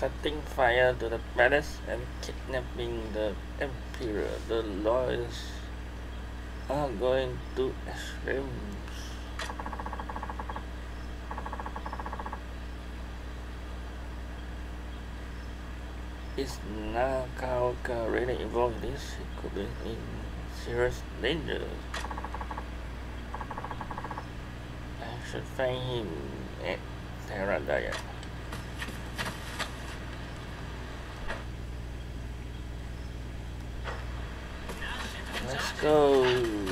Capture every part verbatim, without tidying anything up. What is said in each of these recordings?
setting fire to the palace and kidnapping the emperor. The lawyers are going to extremes. Is Nakaoka really involved in this? He could be in serious danger. I should find him at Terradaya. Let's go.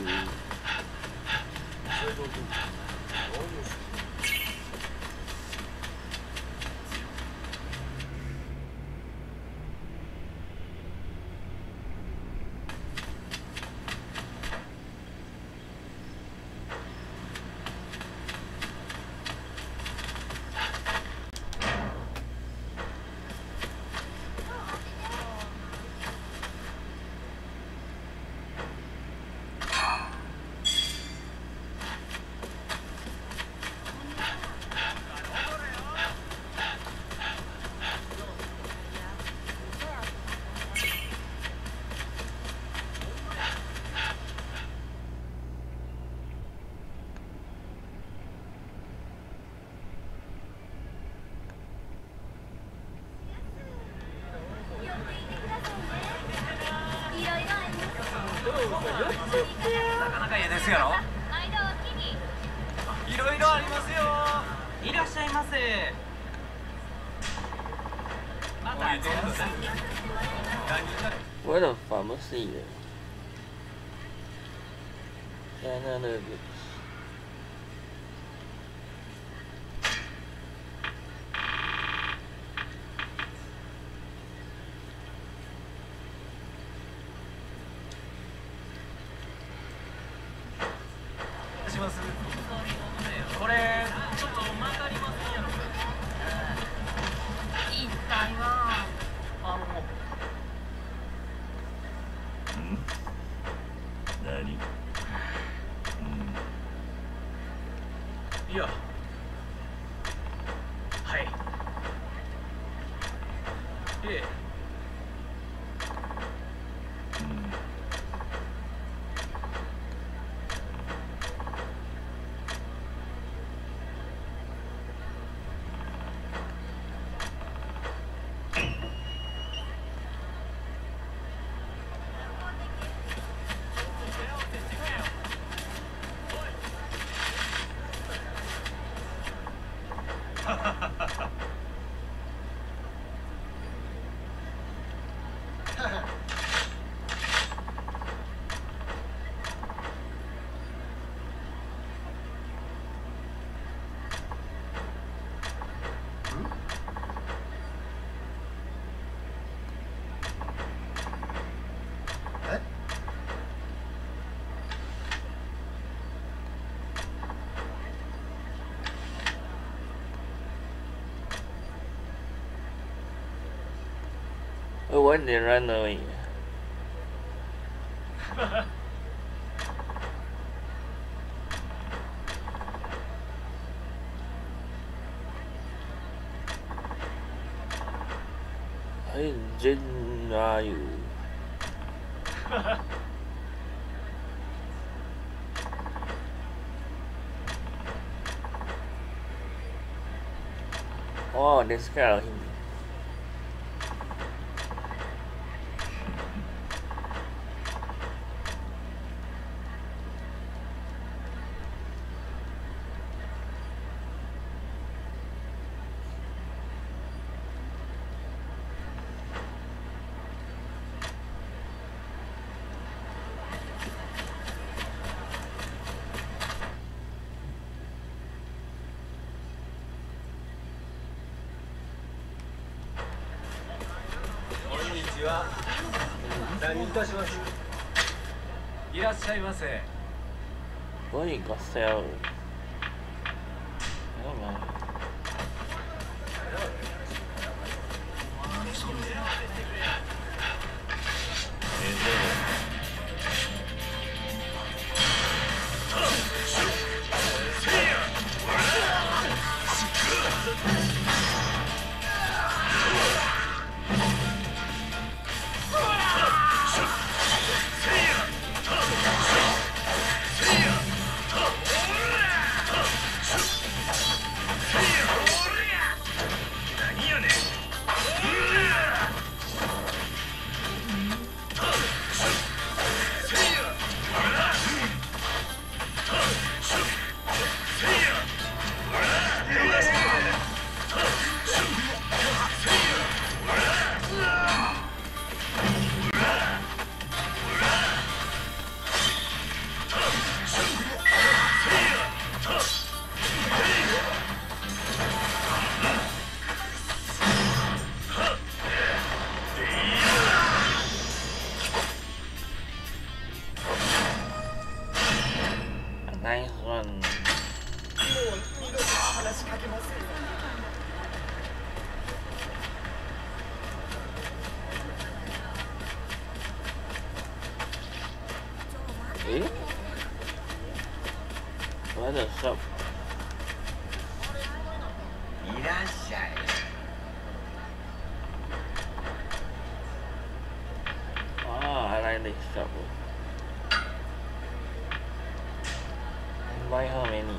What a pharmacy there. Canada goods. 晚点 run away. Hey, Jin, are you? Oh, they scared him. What you got sell? Oh man. Nice one. え What the fuck? いらっしゃい。 Ah, I like this shop. Buy how many?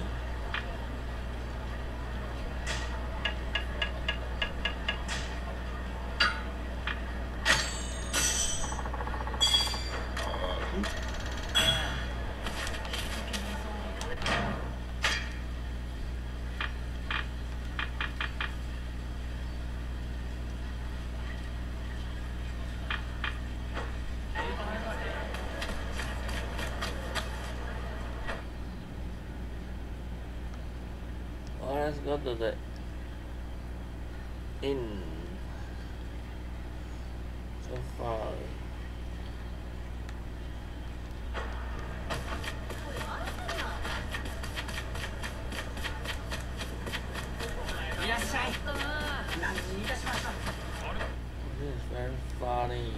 Oh, let's go to the inn. So far. いらっしゃい。何にいたしました。 This is very funny.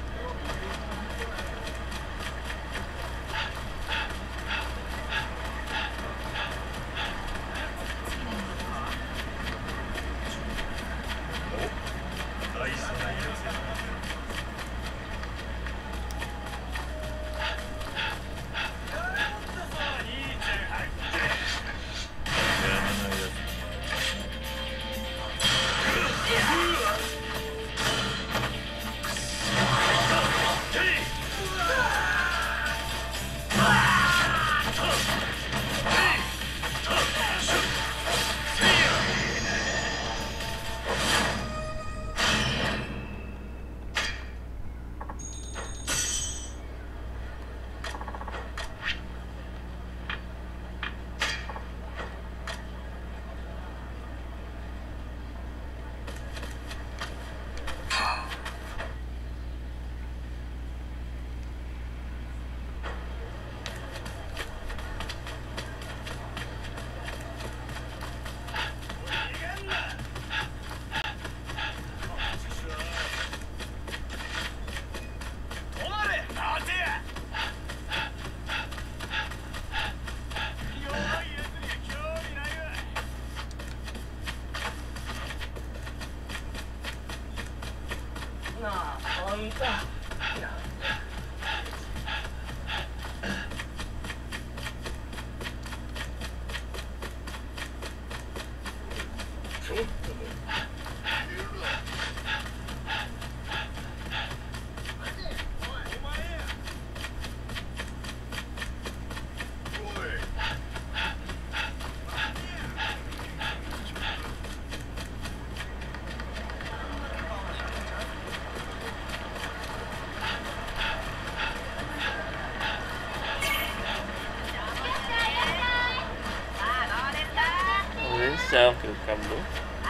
Sao kiểu cầm đúng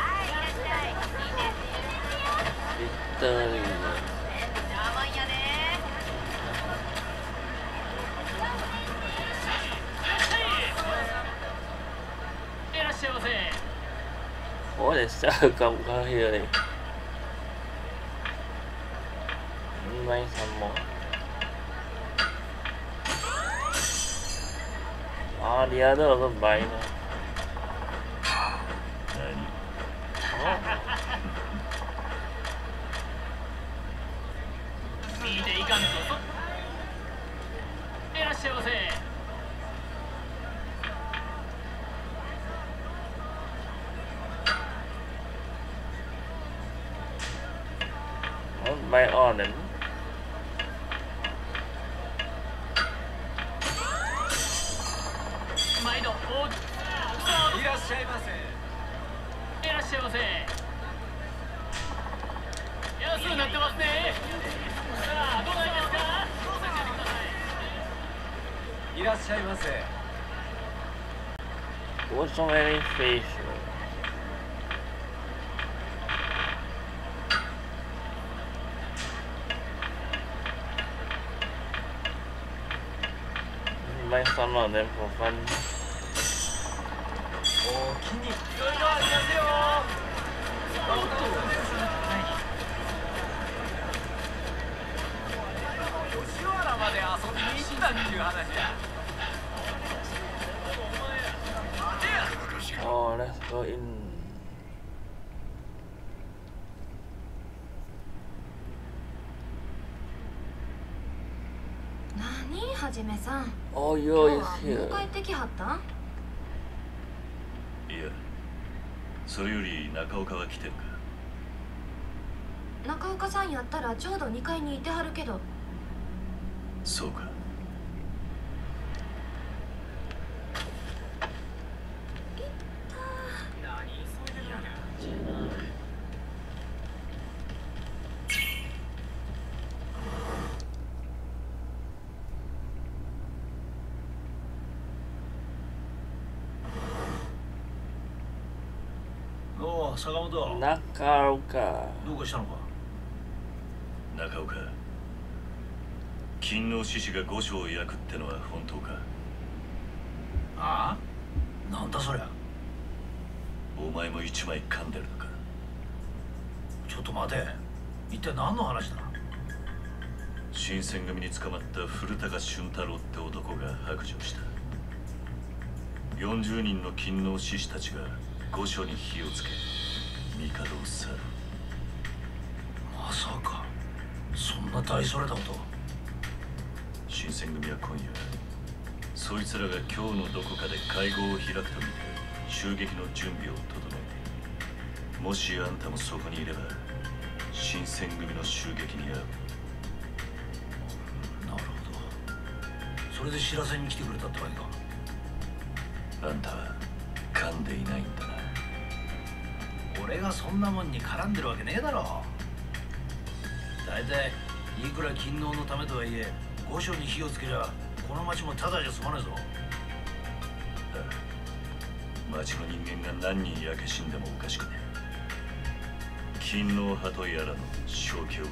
Victory. 我哋sao cầm có here này. May some more. Ah, the other also buy now. 見ていかんぞ。いらっしゃいませ。 Buy on them. 毎度おいらっしゃいませ。 いらっしゃいませ。安くなってますね。さあどうないですか。どうぞ教えてください。 いらっしゃいませ。 What's so many fish? make some of them for fun. おおきにいろいろありますよ。おっと吉原まで遊びに行ったっていう話だ。 Oh, let's go in. 何はじめさん。 Oh, 今 yo 日 is はもう here. 帰ってきはった？ いや、それより中岡は来てるか。 中岡さんやったらちょうどにかいにいてはるけど。 そうか。 おお、坂本。 Nakaoka. どうかしたのか。 中岡、勤王志士が御所を焼くってのは本当か。 ああ、なんだそりゃ。 お前も一枚噛んでるのか。 ちょっと待て。一体何の話だ。 新選組に捕まった古高俊太郎って男が白状した。よんじゅうにんの勤王志士たちが御所に火をつけ帝を去る。 まさかそんな大それたこと。 新選組は今夜そいつらが今日のどこかで会合を開くと見て襲撃の準備を整えている。もしあんたもそこにいれば新選組の襲撃に遭う。 なるほど。それで知らせに来てくれたってわけか。 あんたは噛んでいないんだな。 俺がそんなもんに絡んでるわけねえだろ。大体いくら勤王のためとはいえ御所に火をつけりゃこの町もただじゃ済まないぞ。 町の人間が何人焼け死んでもおかしくねえ。勤王派とやらの正気を疑う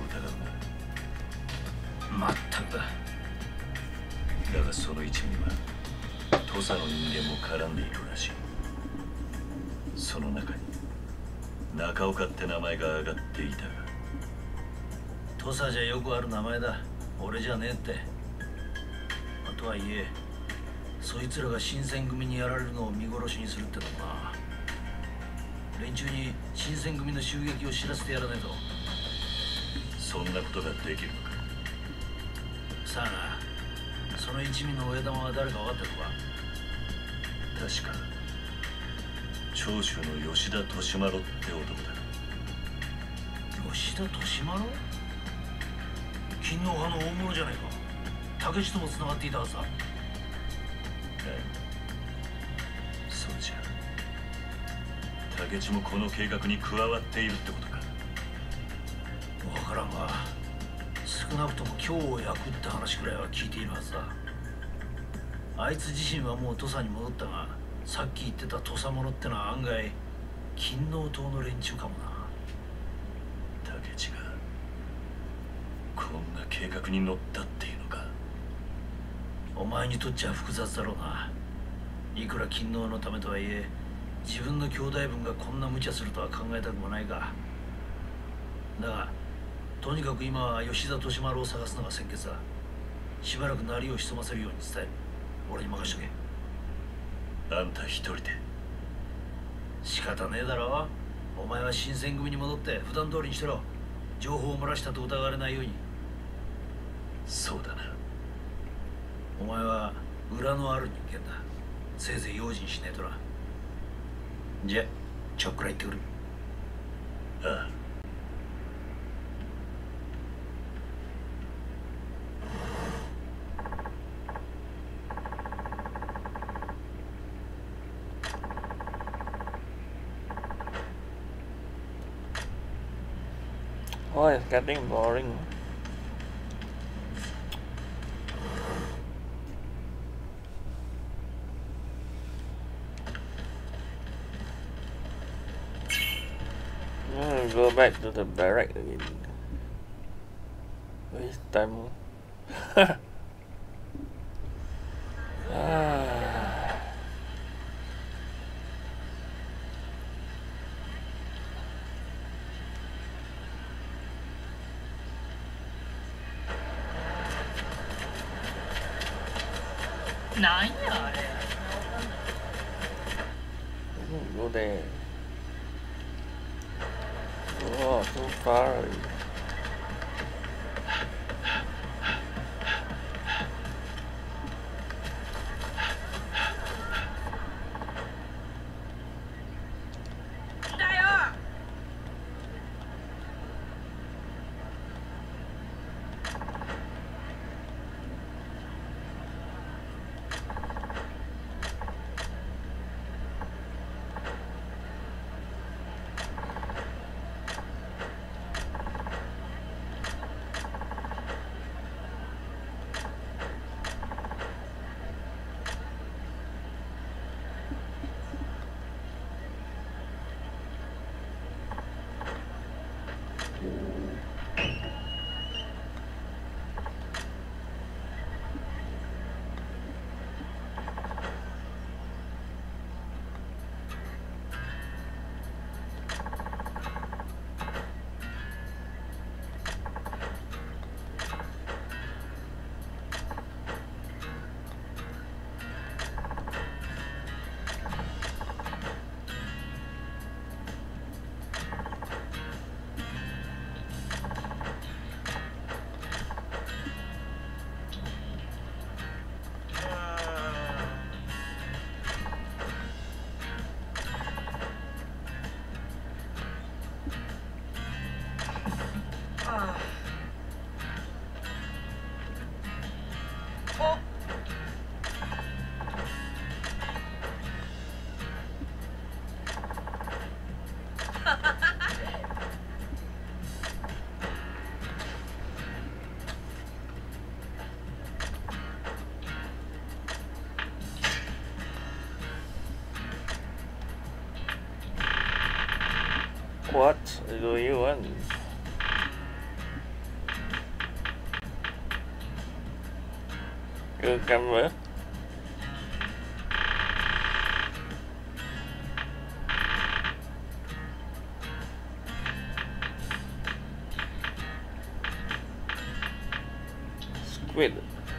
な。 まったくだ。 だがその一味は土佐の人間も絡んでいるらしい。その中に中岡って名前が挙がっていたが。 土佐じゃよくある名前だ。俺じゃねえって。とはいえそいつらが新選組にやられるのを見殺しにするってのもな。連中に新選組の襲撃を知らせてやらねえと。 そんなことができるのか。 さあな、その一味の親玉は誰か分かってるのか。 確か長州の吉田利麿って男だ。 吉田利麿？勤王派の大物じゃないか。竹地ともつながっていたはずだ。 そうじゃ。竹地もこの計画に加わっているってことか。 分からんが少なくとも今日を焼くって話くらいは聞いているはずだ。あいつ自身はもう土佐に戻ったが、さっき言ってた土佐者ってのは案外勤王党の連中かもな。 竹地がこんな計画に乗ったっていうのか。 お前にとっちゃ複雑だろうな。いくら勤王のためとはいえ自分の兄弟分がこんな無茶するとは考えたくもないが。だがとにかく今は吉田利麿を探すのが先決だ。しばらく鳴りを潜ませるように伝える。俺に任しとけ。 あんた一人で。 仕方ねえだろ。お前は新選組に戻って普段通りにしてろ。情報を漏らしたと疑われないように。 そうだな。 お前は裏のある人間だ。せいぜい用心しねえとな。じゃちょっくら行ってくる。 ああ。 Oh, it's getting boring. Mm, go back to the barrack again. Waste time. なんやあれ。 Go there. Oh, so far. What do you want? Your camera? Squid.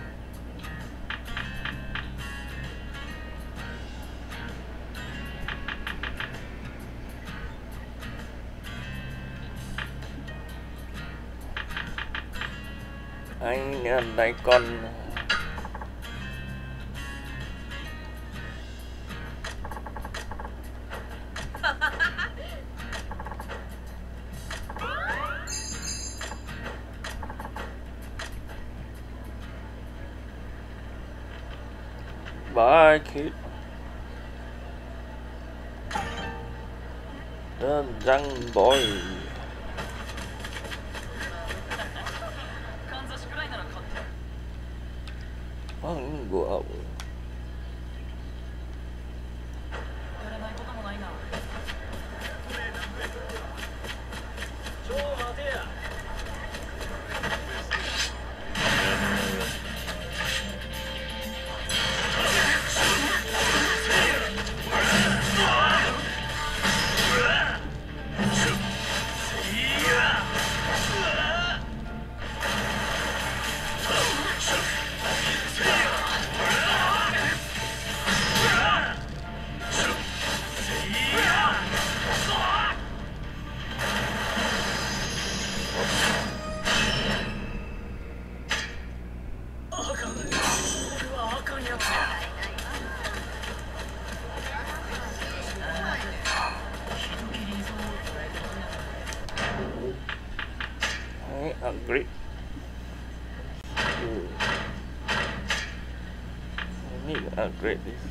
Anh này con bye kid. The young boy. かんざしくらいなら買って。 Oh, go out. やれないこともないな。 ちょ待てや。 I agree. I need to upgrade this.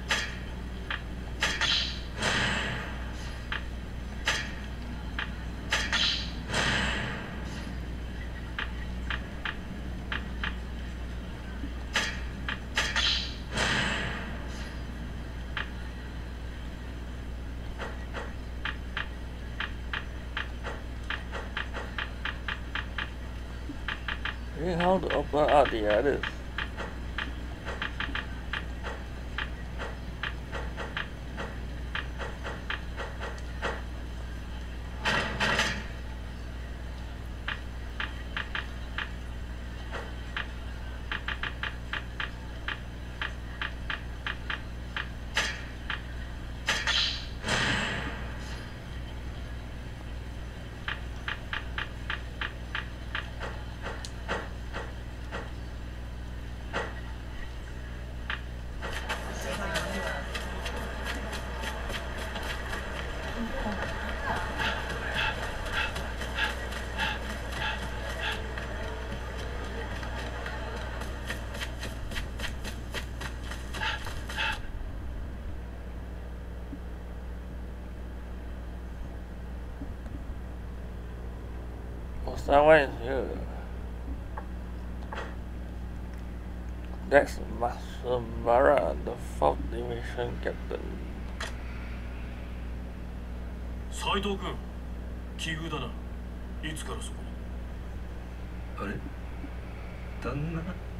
Hey, how to open up the others? someone is here. That's Masumara, the fourth Division Captain. 斉藤君、奇遇だな。いつからそこに？ あれ？旦那？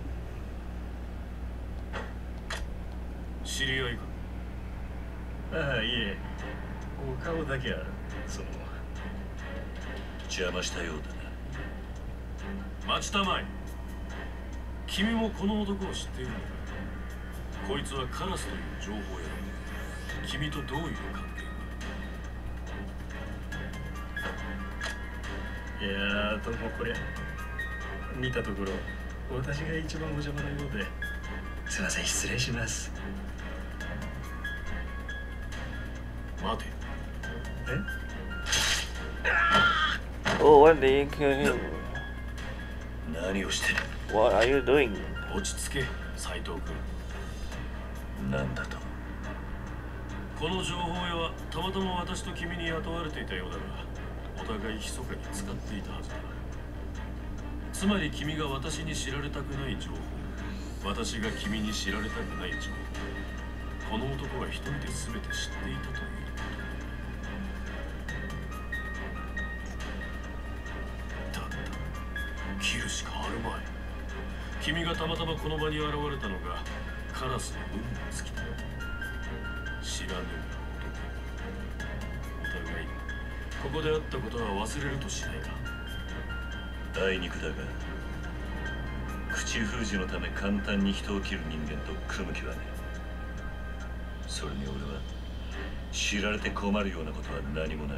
知り合いか？ ああ、いえ。お顔だけある。その邪魔したようだな。 待ちたまえ。君もこの男を知っているのか？こいつはカラスという情報屋だ。君とどういう関係？ いやー、どうもこれ見たところ私が一番お邪魔なようで、すいません、失礼します。 待て。 え？ Oh, what did you kill him? 何をしてる？ What are you doing? 落ち着け、斉藤君。 なんだと？ この情報屋はたまたま私と君に雇われていたようだが、お互い密かに使っていたはずだ。つまり君が私に知られたくない情報、私が君に知られたくない情報、この男が一人で全て知っていたということだ。だった切るしかあるまい。君がたまたまこの場に現れたのがカラスの運の尽きだ。知らぬ男。お互いここであったことは忘れるとしないか。 あいにくだが、口封じのため簡単に人を切る人間と組む気はねえ。それに俺は知られて困るようなことは何もない。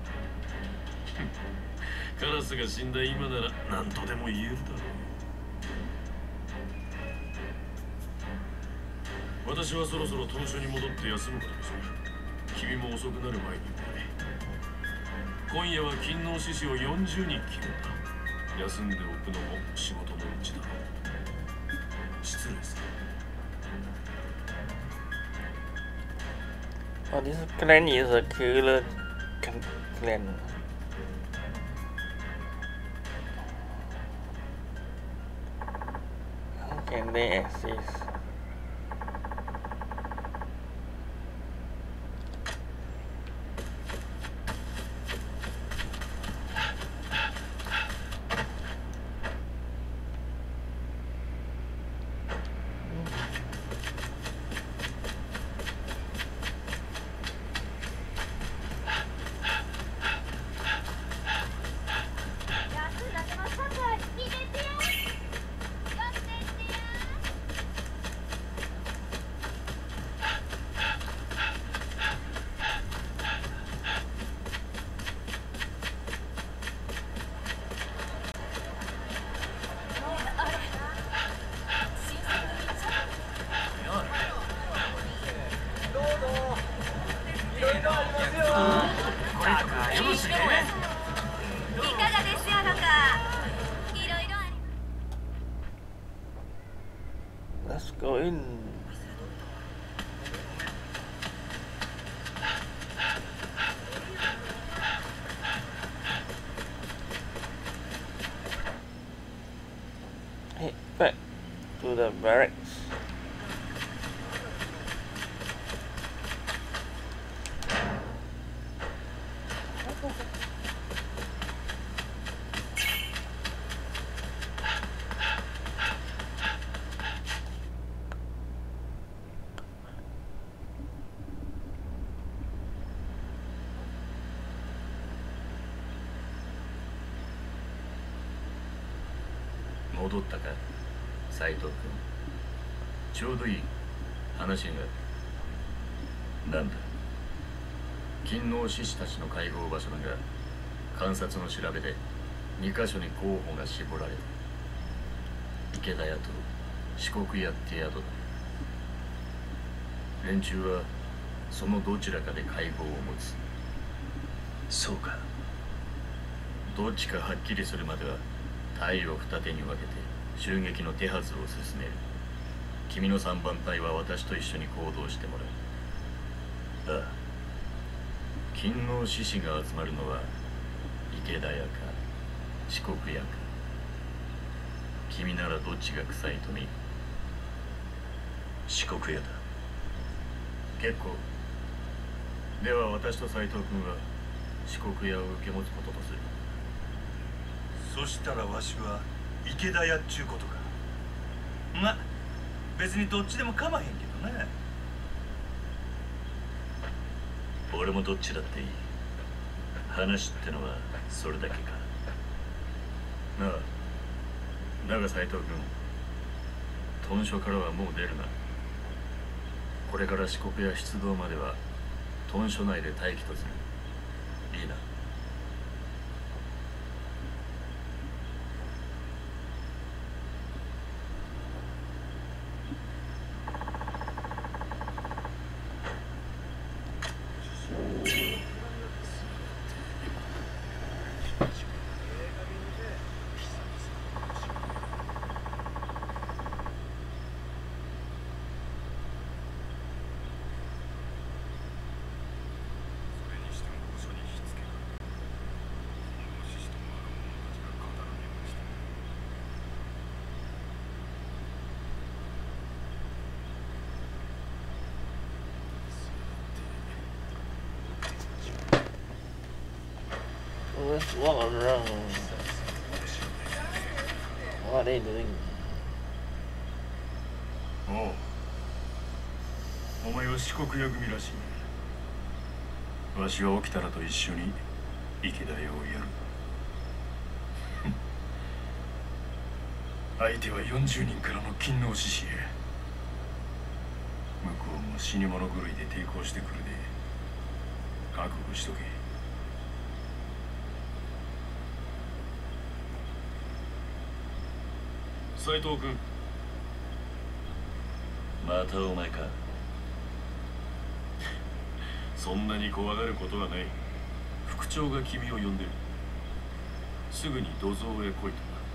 カラスが死んだ今なら何とでも言えるだろう。私はそろそろ当初に戻って休むことにする。君も遅くなる前にね。今夜は勤王志士をよんじゅうにん切るんだ。休んでおくのも仕事のうちだろう。失礼する。 Oh, this clan is a killer clan. How can they exist? Let's go in. Head back to the barracks. 戻ったか、斉藤君。ちょうどいい話が。なんだ？勤王志士たちの会合場所だが、観察の調べでにかしょに候補が絞られる。池田屋と四国屋って宿だ。連中はそのどちらかで会合を持つ。そうか。どっちかはっきりするまでは隊を二手に分けて襲撃の手はずを進める。君の三番隊は私と一緒に行動してもらう。ああ。勤王志士が集まるのは池田屋か四国役。君ならどっちが臭いと見る？四国屋だ。結構。では私と斎藤君は四国屋を受け持つこととする。 そしたらわしは池田屋っちゅうことか。ま、別にどっちでも構わへんけどね。 俺もどっちだっていい。話ってのはそれだけか。なあ、だが斎藤君、豚書からはもう出るな。これから四国屋出動までは豚書内で待機とする。いいな。 Let's walk around. What are they doing? おう、お前は四国屋組らしい。わしは起きたらと一緒に池田屋をやる。相手はよんじゅうにんからの勤王志士へ。向こうも死に物狂いで抵抗してくるで、覚悟しとけ。斎藤君。 またお前か。 そんなに怖がることはない。副長が君を呼んでる。すぐに土蔵へ来いとな。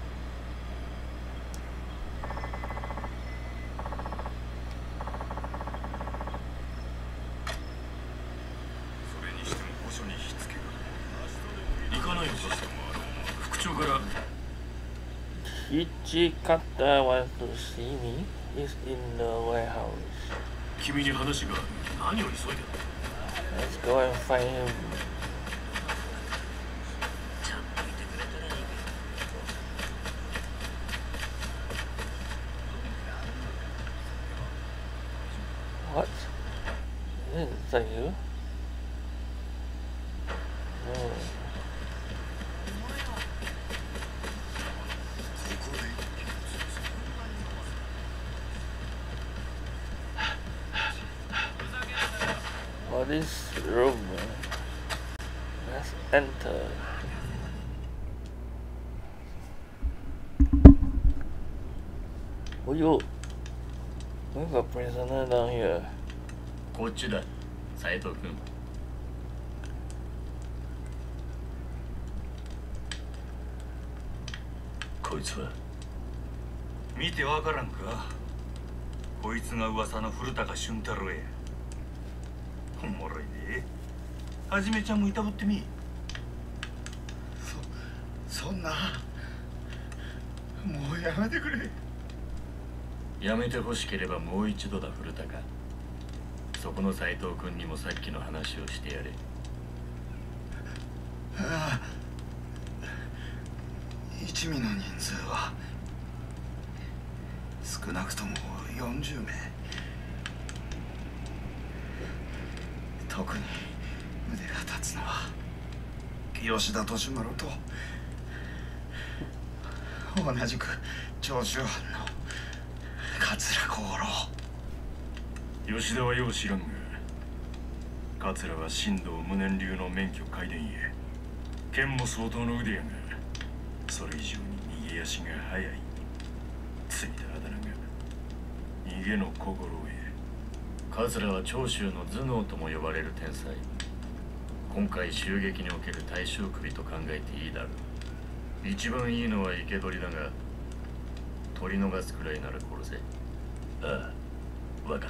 それにしても御所に火付けが。 行かないのか。副長から。 Ichikata wants to see me. Is in the warehouse. 君に話がある。何を急いでる。 Let's go and find him. What? Is that you? No. What is room? Let's enter. Oh, you. We got prisoner down here. こっちだ、斎藤君。こいつは見てわからんか。こいつが噂の古高俊太郎や。おもろいね。はじめちゃんもいたぶってみ。 そそんな、もうやめてくれ。 やめてほしければもう一度だ、古高。そこの斎藤君にもさっきの話をしてやれ。 ああ、一味の人数は少なくともよんじゅうめい。特に腕が立つのは吉田利丸と同じく長州藩の桂小五郎。 吉田はよう知らんが、桂は新道無念流の免許皆伝へ。剣も相当の腕やが、それ以上に逃げ足が速い。ついたあだ名が逃げの心得。 桂は長州の頭脳とも呼ばれる天才。今回襲撃における大将首と考えていいだろう。一番いいのは生け捕りだが、取り逃すくらいなら殺せ。ああ、分かった。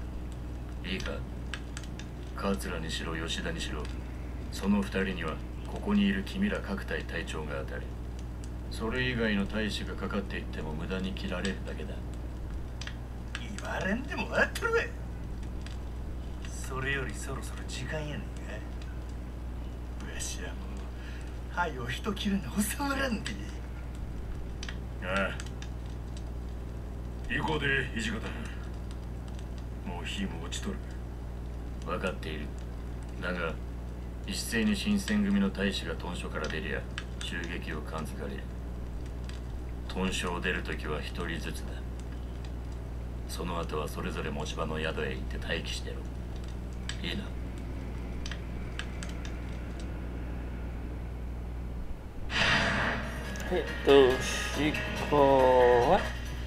いいか、桂にしろ吉田にしろ、その二人にはここにいる君ら各隊隊長が当たり、それ以外の隊士がかかっていっても無駄に切られるだけだ。 言われんでもわっとるわ。それよりそろそろ時間やねんが。わしはもう灰を一切れに収まらんで。 ああ、行こうで土方。もう火も落ちとる。 分かっている。だが一斉に新選組の隊士が屯所から出りゃ襲撃を感づかれる。屯所を出るときは一人ずつだ。その後はそれぞれ持ち場の宿へ行って待機してろ。いいな。 Itu Shikowa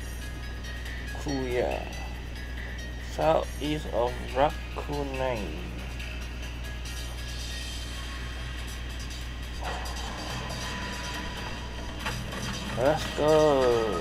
Kuya, southeast of Rakunai. Let's go.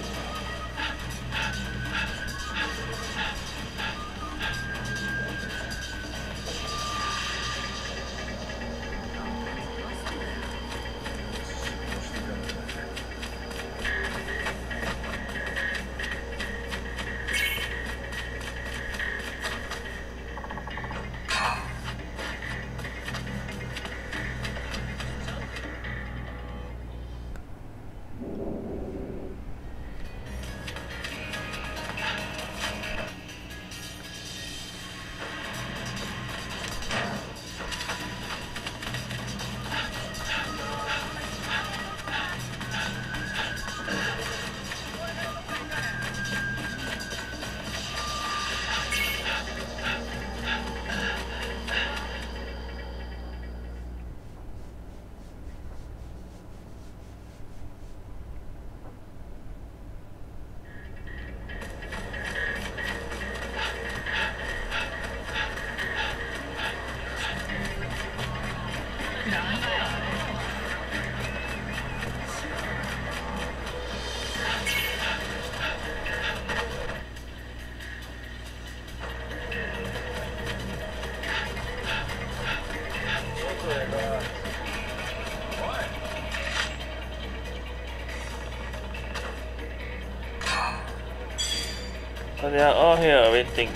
So they are all here waiting.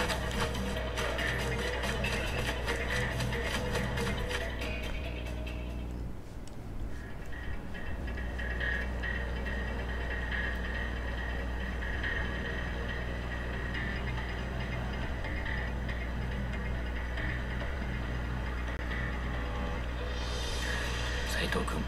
Saito君、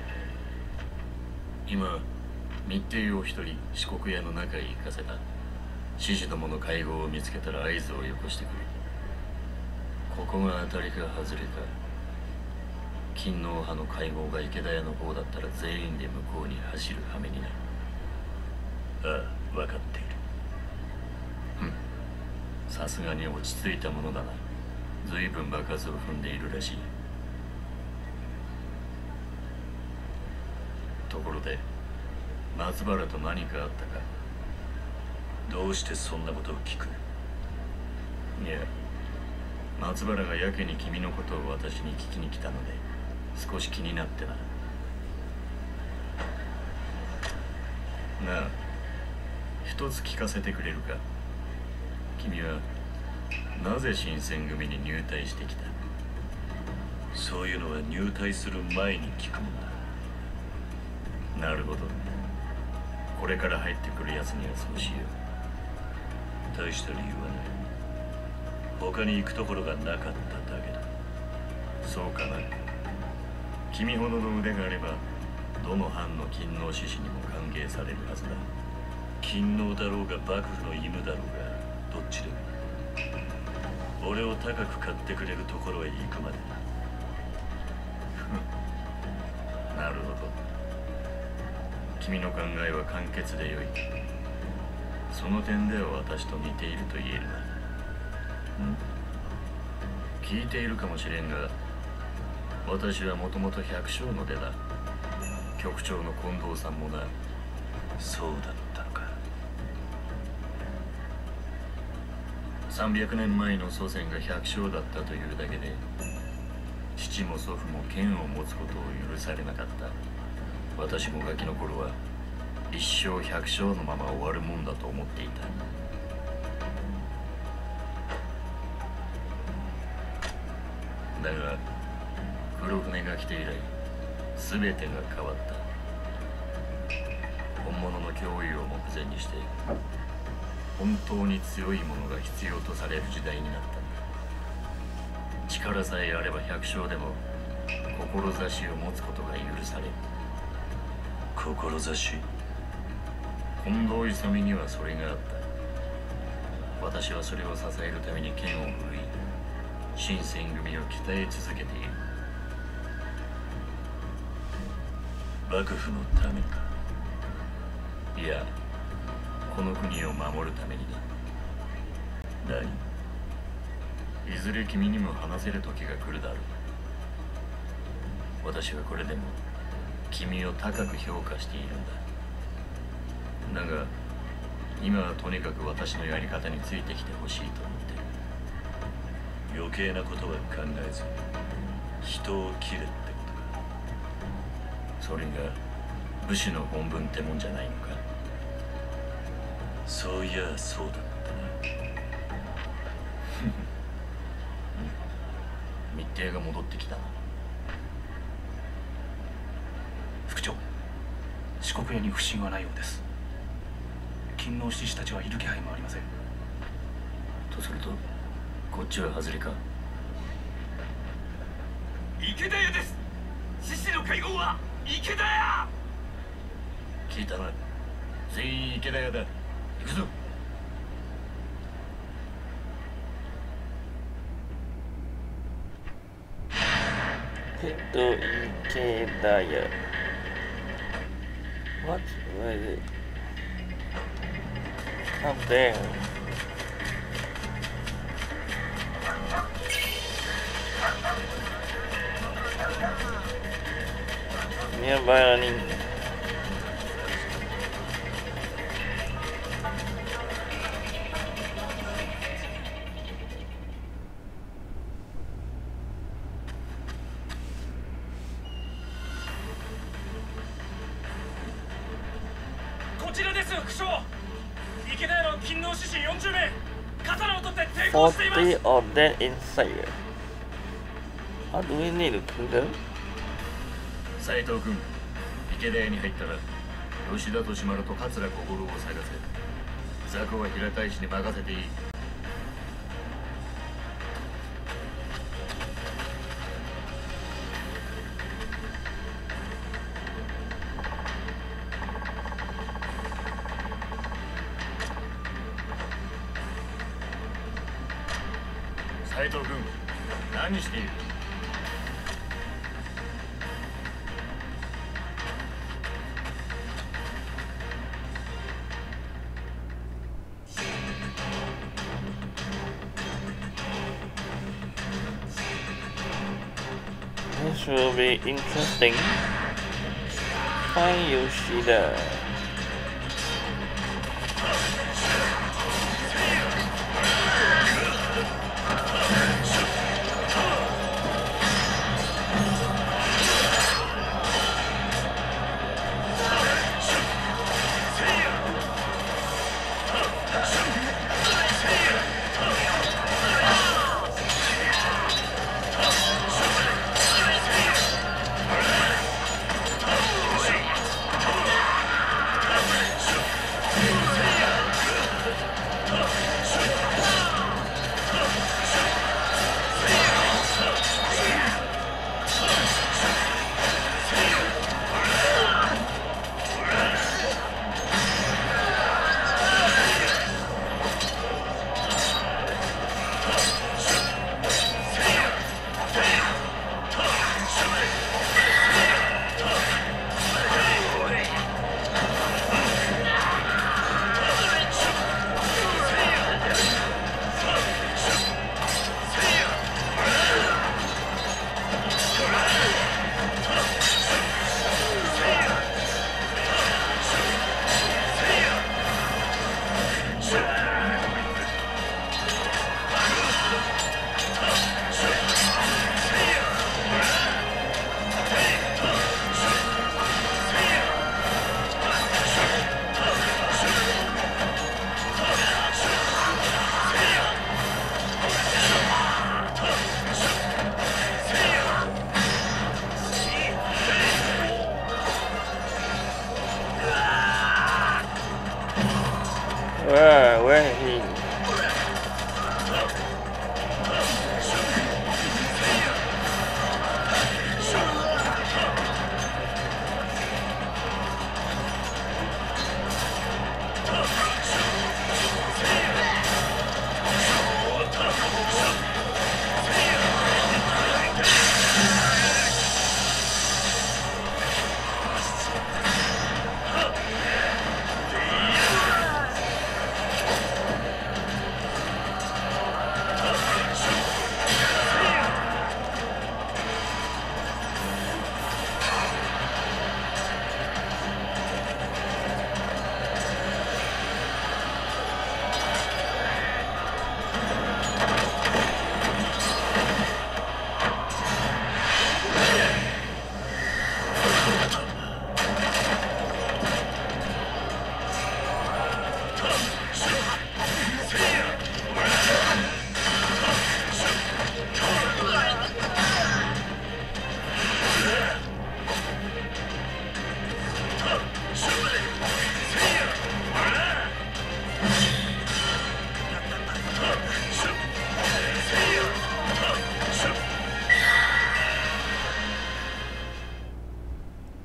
今密偵を一人四国屋の中へ行かせた。志士どもの会合を見つけたら合図をよこしてくれ。ここが当たりか外れか。勤王派の会合が池田屋の方だったら全員で向こうに走る羽目になる。ああ、分かっている。ふん、さすがに落ち着いたものだな。随分場数を踏んでいるらしい。ところで松原と何かあったか。 どうしてそんなことを聞く？ いや、松原がやけに君のことを私に聞きに来たので少し気になってな。なあ、一つ聞かせてくれるか。君はなぜ新選組に入隊してきた？ そういうのは入隊する前に聞くもんだ。 なるほど。これから入ってくるやつにはそうしよう。 大した理由はない。他に行くところがなかっただけだ。 そうかな。君ほどの腕があればどの藩の勤王志士にも歓迎されるはずだ。 勤王だろうが幕府の犬だろうがどっちでも俺を高く買ってくれるところへ行くまでだ。なるほど。君の考えは簡潔でよい。その点では私と似ていると言えるな。ん？聞いているかもしれんが、私はもともと百姓の出だ。局長の近藤さんもな。 そうだったのか。 さんびゃくねんまえの祖先が百姓だったというだけで、 父も祖父も剣を持つことを許されなかった。私もガキの頃は一生百姓のまま終わるもんだと思っていた。だが黒船が来て以来全てが変わった。本物の脅威を目前にして本当に強いものが必要とされる時代になったんだ。力さえあれば百姓でも志を持つことが許される。 志？近藤勇にはそれがあった。私はそれを支えるために剣を振るい新選組を鍛え続けている。幕府のためか？いや、この国を守るためにだ。何？いずれ君にも話せる時が来るだろう。私はこれでも君を高く評価しているんだ。だが今はとにかく私のやり方についてきてほしいと思ってる。余計なことは考えず人を切れってことか。それが武士の本分ってもんじゃないのか？そういやそうだったな。密偵が戻ってきたな。 副長、四国屋に不審はないようです。勤王志士たちはいる気配もありません。 とするとこっちは外れか？ 池田屋です。志士の会合は池田屋。 聞いたな。全員池田屋だ。行くぞ。 Itu Ikedaya. What was it? Up there. Nearby running. forty of them inside. How do we need to kill them? 斉藤君、池田屋に入ったら吉田利丸と桂小五郎を探せ。雑魚は平太子に任せていい。斉藤君、何している？ This will be interesting. Find Yoshida.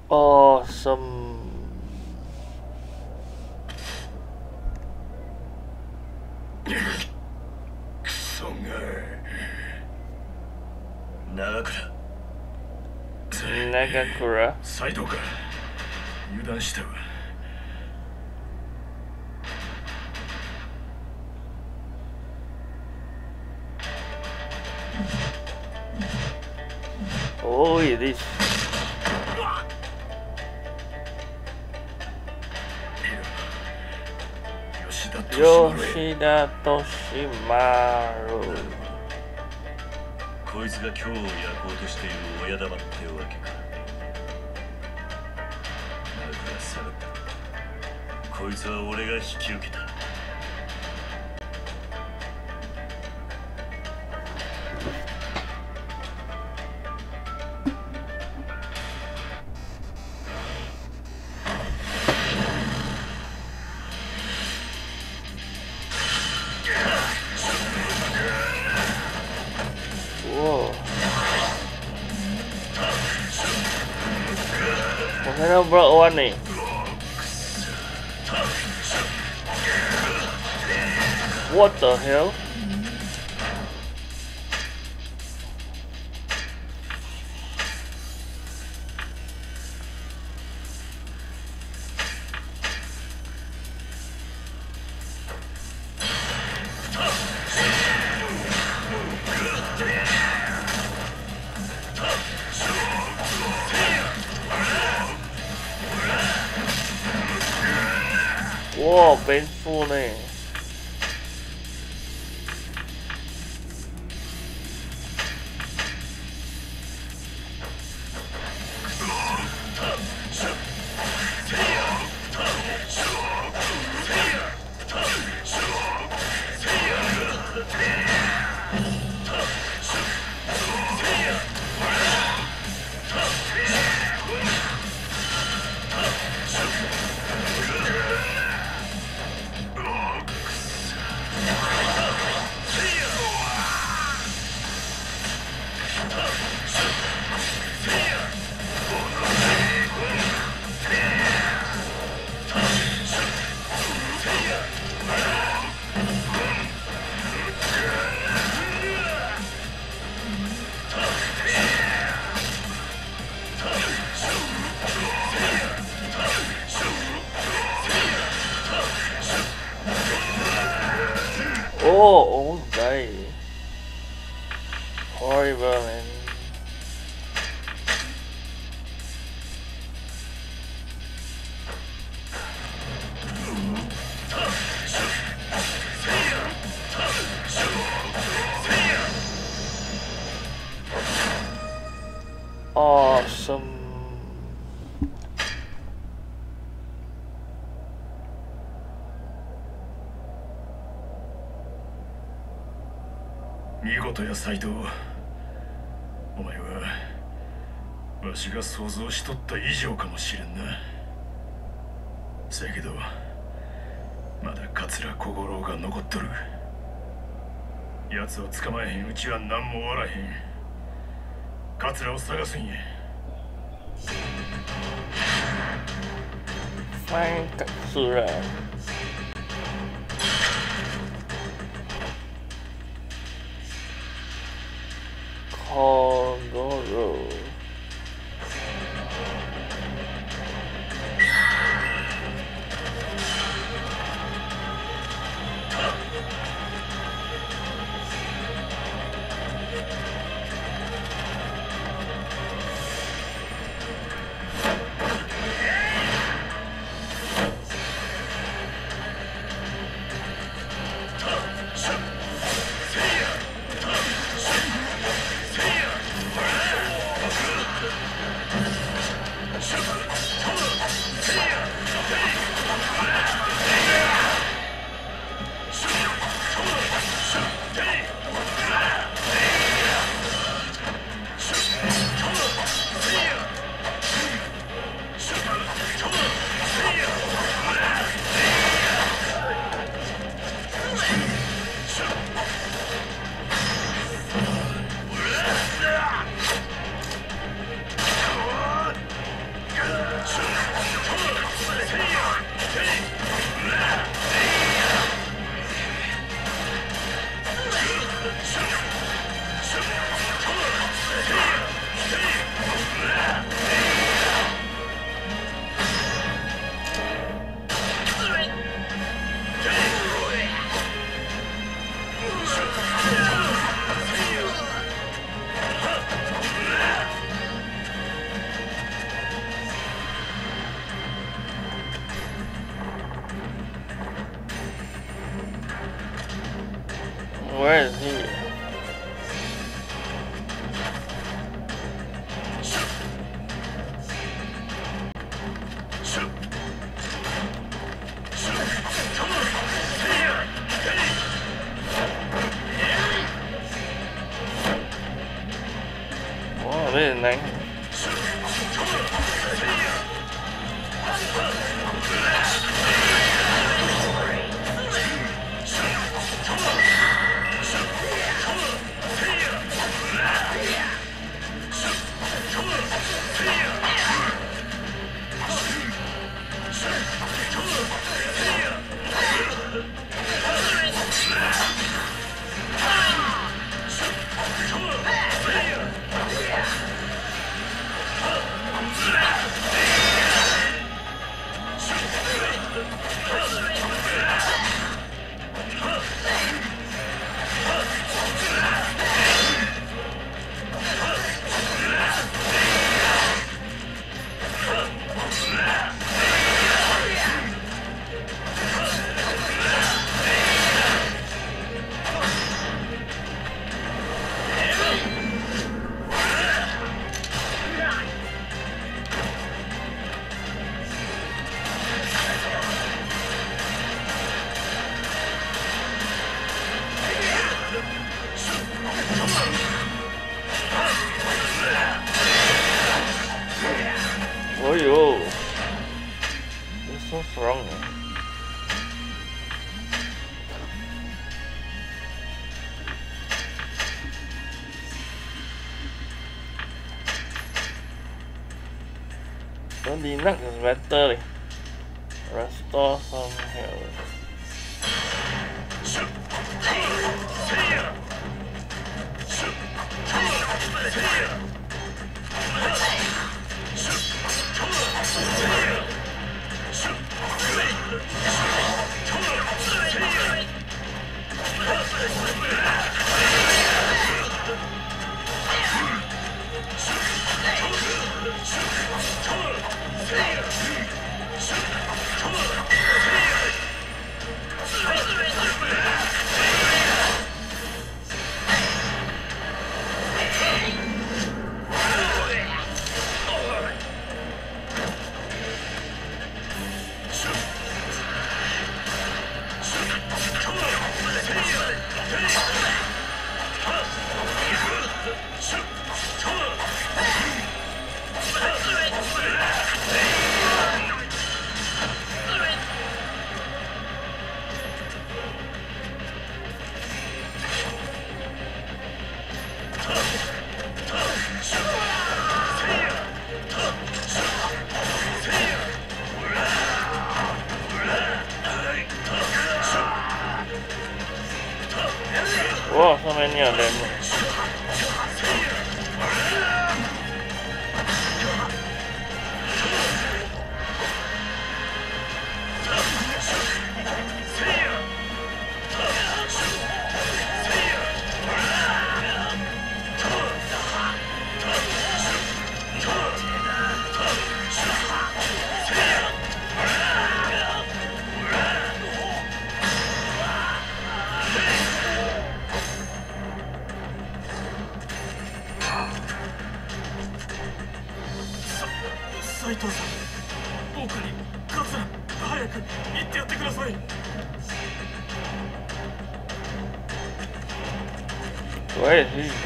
Awesome. クソが長倉長倉サイドか油断したわ。 おいです。 吉田吉田利丸。 こいつが今日を焼こうとしている親玉ってわけか。だから下がった。こいつは俺が引き受けた。 Hello bro, one nih. What the hell? Wow, painful nih. Oh, old guy. Horrible, man. Awesome. 見事や斎藤、お前はわしが想像しとった以上かもしれんな。せやけどまだ桂小五郎が残っとる。奴を捕まえへんうちは何も終わらへん。桂を探すんや。 Find Katsura. Kogoro. Oh, really nice. Oh yo, you're so strong. Don't be knocked is better. Restore some health. Whoa, so many of them. Where is he?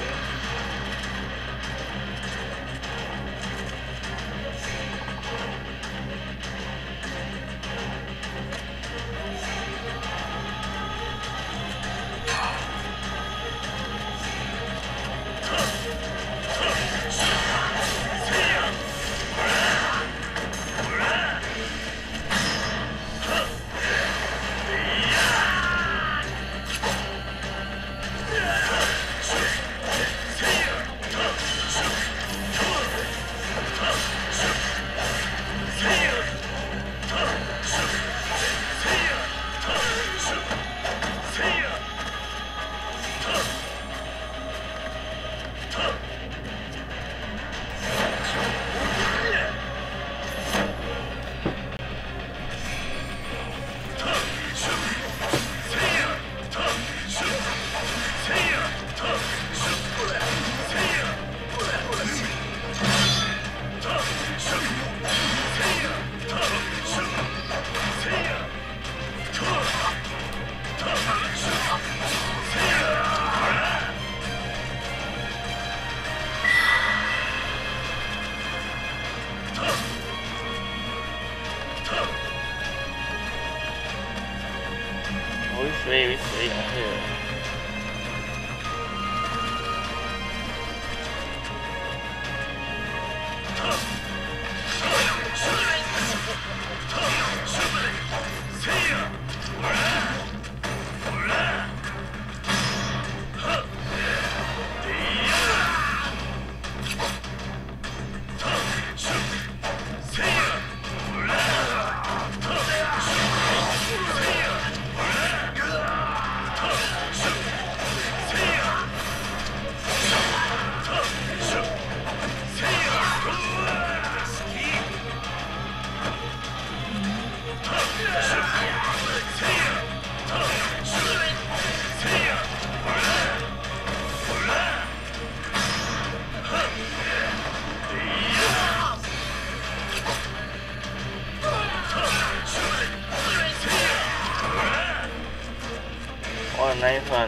being here. Oh, nice one.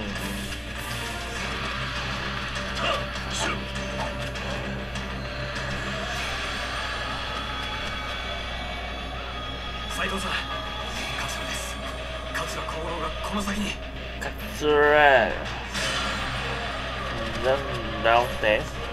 斉藤さん、桂です。桂小五郎がこの先に。 Katsura. Just downstairs.